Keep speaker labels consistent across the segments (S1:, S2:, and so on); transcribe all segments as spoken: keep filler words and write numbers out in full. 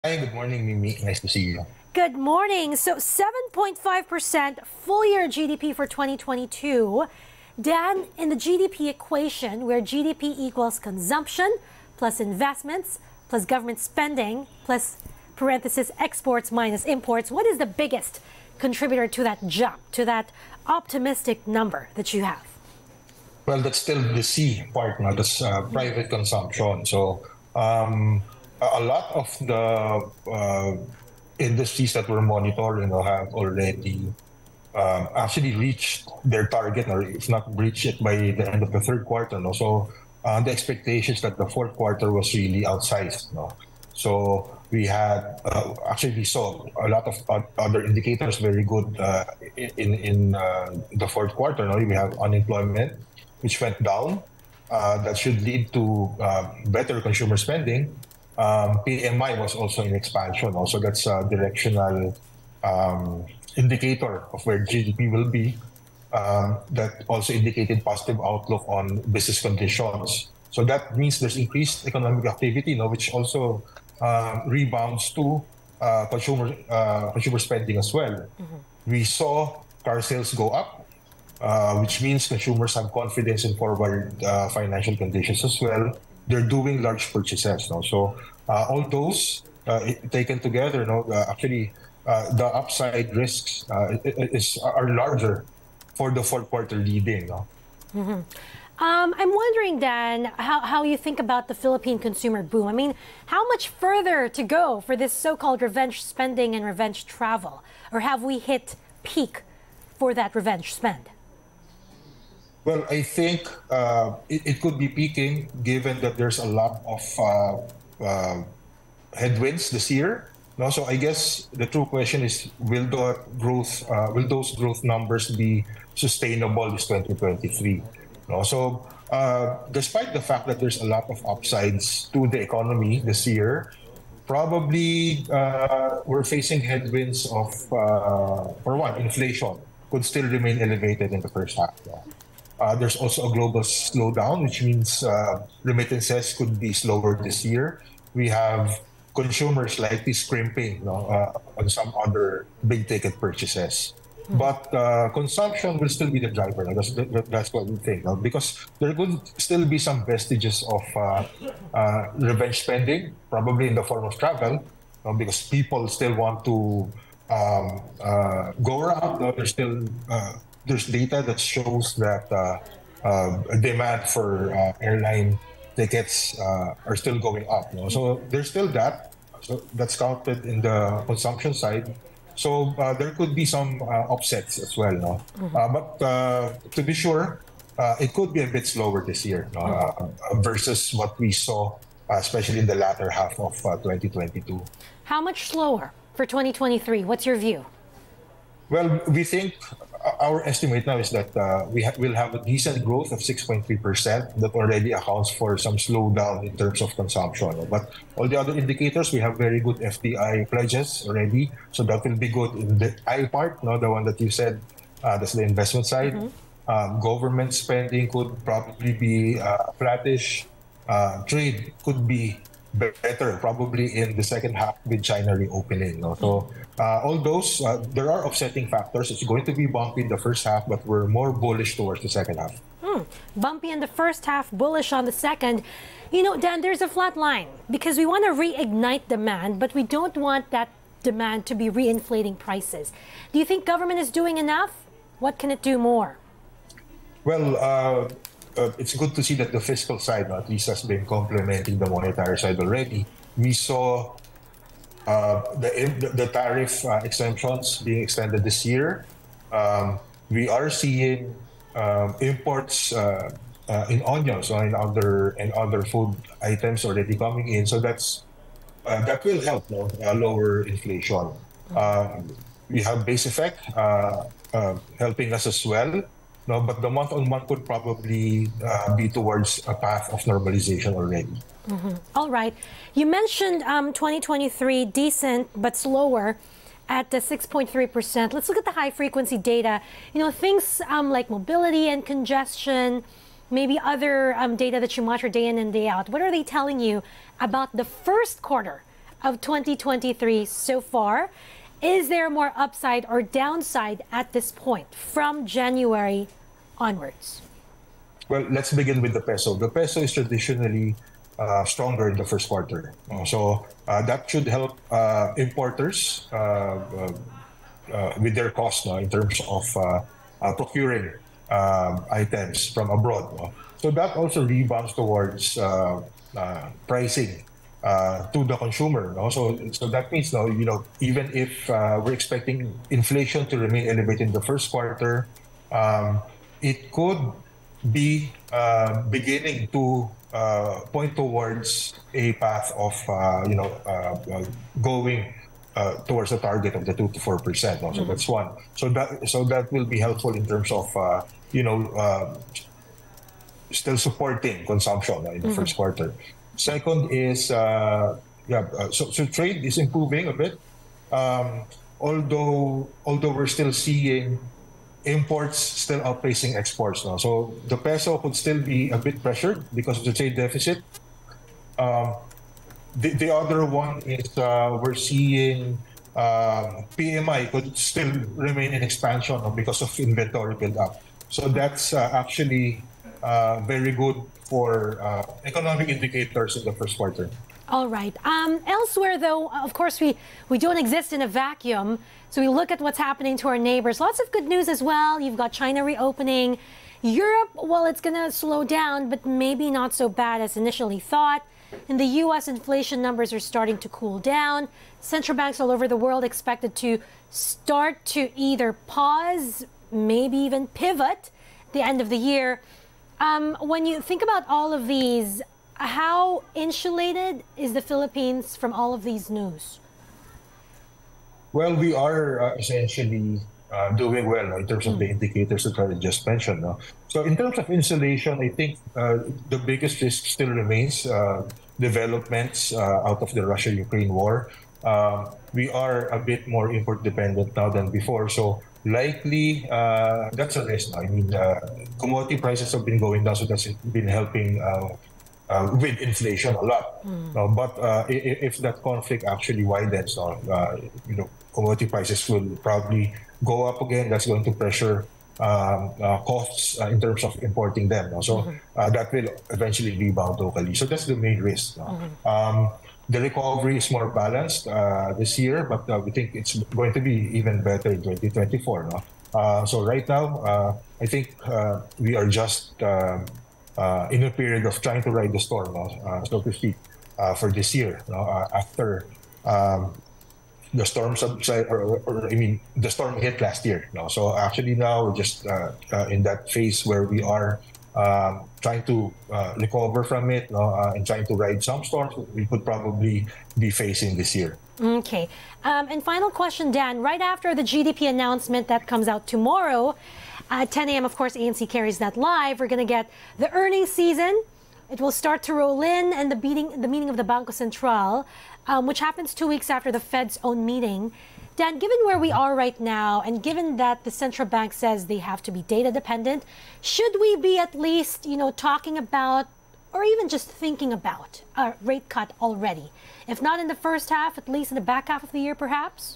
S1: Hi, good morning, Mimi. Nice to see you.
S2: Good morning. So seven point five percent full year G D P for twenty twenty-two. Dan, in the G D P equation, where G D P equals consumption plus investments plus government spending plus parenthesis exports minus imports, what is the biggest contributor to that jump, to that optimistic number that you have?
S1: Well, that's still the C part, no? That's uh, private consumption. So um, a a lot of the uh, industries that we're monitoring, you know, have already um, actually reached their target, or if not breached it by the end of the third quarter. No? So uh, the expectations that the fourth quarter was really outsized. No? So we had uh, actually we saw a lot of o- other indicators very good uh, in in uh, the fourth quarter. No? We have unemployment, which went down. Uh, that should lead to uh, better consumer spending. Um, P M I was also in expansion. Also, that's a directional um, indicator of where G D P will be. Um, that also indicated positive outlook on business conditions. So that means there's increased economic activity, you know, which also um, rebounds to uh, consumer uh, consumer spending as well. We saw car sales go up, uh, which means consumers have confidence in forward uh, financial conditions as well. They're doing large purchases now. So uh, all those uh, i- taken together, no, uh, actually uh, the upside risks uh, i- i- is are larger for the fourth quarter leading. No?
S2: Um, I'm wondering, Dan, how, how you think about the Philippine consumer boom. I mean, how much further to go for this so-called revenge spending and revenge travel? Or have we hit peak for that revenge spend?
S1: Well, I think uh, it, it could be peaking given that there's a lot of uh, uh, headwinds this year. No, so I guess the true question is, will the growth, uh, will those growth numbers be sustainable this twenty twenty-three? No, so uh, despite the fact that there's a lot of upsides to the economy this year, probably uh, we're facing headwinds of, uh, for one, inflation could still remain elevated in the first half. No? Uh, there's also a global slowdown, which means uh, remittances could be slower this year. We have consumers likely scrimping, you know, uh, on some other big ticket purchases. But uh, consumption will still be the driver. No? That's, that, that's what we think. No? Because there could still be some vestiges of uh, uh, revenge spending, probably in the form of travel, no? Because people still want to um, uh, go around. No? There's still uh, there's data that shows that uh, uh, demand for uh, airline tickets uh, are still going up. No? So there's still that. So that's counted in the consumption side. So uh, there could be some uh, offsets as well. No? Uh, but uh, to be sure, uh, it could be a bit slower this year, no? uh, versus what we saw, uh, especially in the latter half of uh, twenty twenty-two.
S2: How much slower for twenty twenty-three? What's your view?
S1: Well, we think uh, our estimate now is that uh, we ha- will have a decent growth of six point three percent that already accounts for some slowdown in terms of consumption. But all the other indicators, we have very good F D I pledges already. So that will be good in the I part, no, the one that you said, uh, that's the investment side. Um, government spending could probably be uh, flattish. Uh, trade could be better probably in the second half with China reopening. No? So uh, all those, uh, there are offsetting factors. It's going to be bumpy in the first half, but we're more bullish towards the second half.
S2: Hmm. Bumpy in the first half, bullish on the second. You know, Dan, there's a flat line because we want to reignite demand, but we don't want that demand to be reinflating prices. Do you think government is doing enough? What can it do more?
S1: Well, uh, uh, it's good to see that the fiscal side, no, at least, has been complementing the monetary side already. We saw uh, the, the the tariff uh, exemptions being extended this year. Um, we are seeing um, imports uh, uh, in onions or in other and other food items already coming in. So that's uh, that will help, no, uh, lower inflation. Um, we have base effect uh, uh, helping us as well. No, but the month on month could probably uh, be towards a path of normalization already.
S2: All right. You mentioned um, twenty twenty-three decent but slower at the six point three percent. Let's look at the high frequency data. You know, things um, like mobility and congestion, maybe other um, data that you monitor day in and day out. What are they telling you about the first quarter of twenty twenty-three so far. Is there more upside or downside at this point from January onwards?
S1: Well, let's begin with the peso. The peso is traditionally uh, stronger in the first quarter. Uh, so uh, that should help uh, importers uh, uh, uh, with their costs no, in terms of uh, uh, procuring uh, items from abroad. No? So that also rebounds towards uh, uh, pricing uh, to the consumer. No? So, so that means, no, you know, even if uh, we're expecting inflation to remain elevated in the first quarter, um, it could be uh, beginning to uh, point towards a path of uh, you know uh, uh, going uh, towards the target of the two to four percent. Also, mm-hmm. That's one. So that so that will be helpful in terms of uh, you know uh, still supporting consumption uh, in the mm-hmm. first quarter. Second is uh, yeah, uh, so so trade is improving a bit. Um, although although we're still seeing imports still outpacing exports now. So the peso could still be a bit pressured because of the trade deficit. Um, the, the other one is uh, we're seeing uh, P M I could still remain in expansion because of inventory build-up. So that's uh, actually uh, very good for uh, economic indicators in the first quarter.
S2: All right. Um, elsewhere, though, of course, we, we don't exist in a vacuum. So we look at what's happening to our neighbors. Lots of good news as well. You've got China reopening. Europe, well, it's going to slow down, but maybe not so bad as initially thought. In the U S, inflation numbers are starting to cool down. Central banks all over the world expected to start to either pause, maybe even pivot at the end of the year. Um, when you think about all of these, how insulated is the Philippines from all of these news?
S1: Well, we are uh, essentially uh, doing well no, in terms of mm. the indicators that I just mentioned. No? So in terms of insulation, I think uh, the biggest risk still remains uh, developments uh, out of the Russia-Ukraine war. Uh, we are a bit more import dependent now than before. So likely, uh, that's a risk. I mean, uh, commodity prices have been going down, so that's been helping uh, Uh, with inflation a lot. Mm. Uh, but uh, if, if that conflict actually widens, uh, uh, you know, commodity prices will probably go up again. That's going to pressure um, uh, costs uh, in terms of importing them. Uh, so mm-hmm. uh, that will eventually rebound locally. So that's the main risk. Uh. Mm-hmm. um, the recovery is more balanced uh, this year, but uh, we think it's going to be even better in twenty twenty-four. No? Uh, so right now, uh, I think uh, we are just um, Uh, in a period of trying to ride the storm, uh, so to speak, uh, for this year. Uh, after um, the storm subside, or, or I mean, the storm hit last year. No? So actually now we're just uh, uh, in that phase where we are um, trying to uh, recover from it no? uh, and trying to ride some storms we could probably be facing this year.
S2: Okay. Um, and final question, Dan. Right after the G D P announcement that comes out tomorrow, at ten a m, of course, A N C carries that live. We're going to get the earnings season. It will start to roll in, and the meeting, the meeting of the Banco Central, um, which happens two weeks after the Fed's own meeting. Dan, given where we are right now, and given that the central bank says they have to be data dependent, should we be at least, you know, talking about, or even just thinking about, a rate cut already? If not in the first half, at least in the back half of the year, perhaps?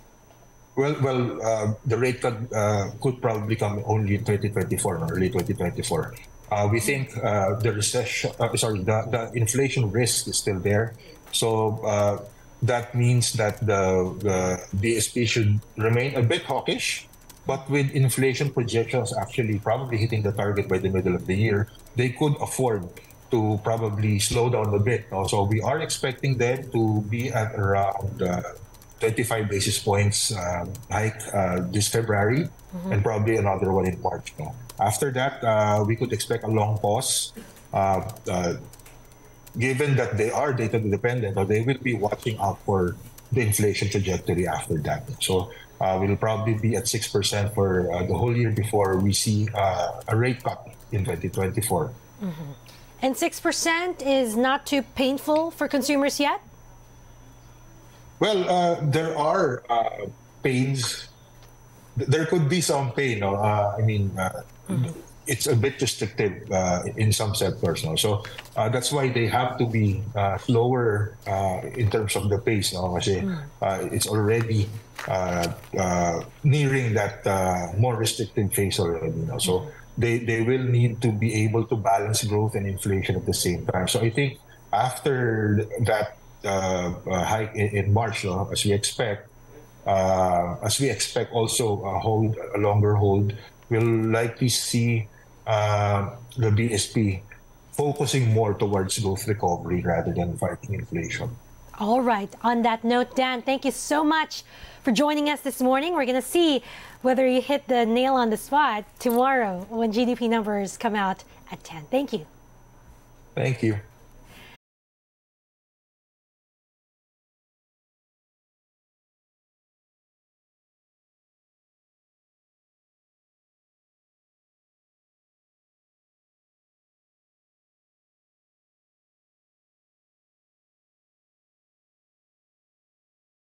S1: Well, well, uh, the rate cut uh, could probably come only in twenty twenty-four, or early twenty twenty-four. Uh, we think uh, the recession, uh, sorry, the, the inflation risk is still there. So uh, that means that the, the B S P should remain a bit hawkish. But with inflation projections actually probably hitting the target by the middle of the year, they could afford to probably slow down a bit. So we are expecting them to be at around Uh, twenty-five basis points um, hike uh, this February, mm-hmm. and probably another one in March. No? After that, uh, we could expect a long pause. Uh, uh, given that they are data dependent, or they will be watching out for the inflation trajectory after that. So uh, we'll probably be at six percent for uh, the whole year before we see uh, a rate cut in twenty twenty-four.
S2: Mm-hmm. And six percent is not too painful for consumers yet?
S1: Well, uh, there are uh, pains. There could be some pain. No? Uh, I mean, uh, mm-hmm. it's a bit restrictive uh, in some sectors. No? So uh, that's why they have to be uh, slower uh, in terms of the pace. No? Kasi uh, it's already uh, uh, nearing that uh, more restrictive phase already. No? So they, they will need to be able to balance growth and inflation at the same time. So I think after that uh, uh, hike in, in March, no, as we expect, uh, as we expect also a hold, a longer hold, we'll likely see uh, the B S P focusing more towards growth recovery rather than fighting inflation.
S2: All right. On that note, Dan, thank you so much for joining us this morning. We're going to see whether you hit the nail on the spot tomorrow when G D P numbers come out at ten. Thank you.
S1: Thank you.